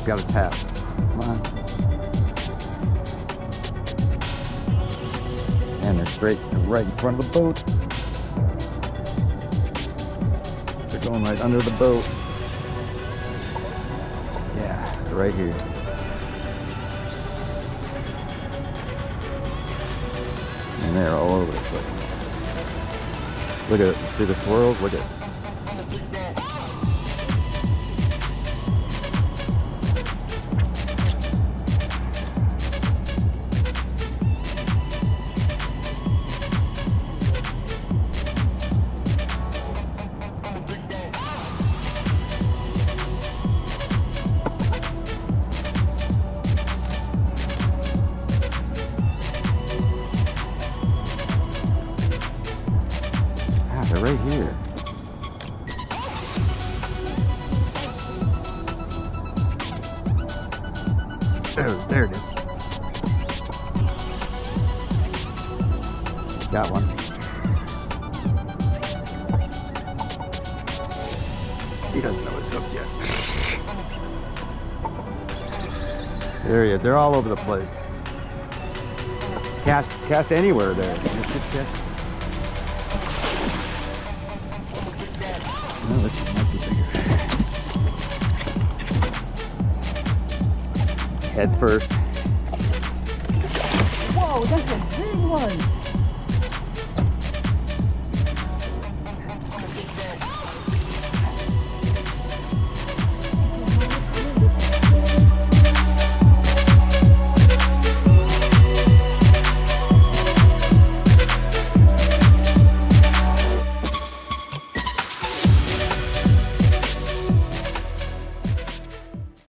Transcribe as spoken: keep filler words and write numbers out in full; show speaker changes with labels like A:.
A: gotta tap. Come on. And they're straight, they're right in front of the boat. They're going right under the boat. Yeah, they're right here. And they're all over the place. Look at it. See the swirls? Look at it. They're right here. There, there it is. Got one. He doesn't know it's hooked yet. There he is. They're all over the place. Cast, cast anywhere there. No, this might be bigger. Head first.
B: Whoa, that's a big one!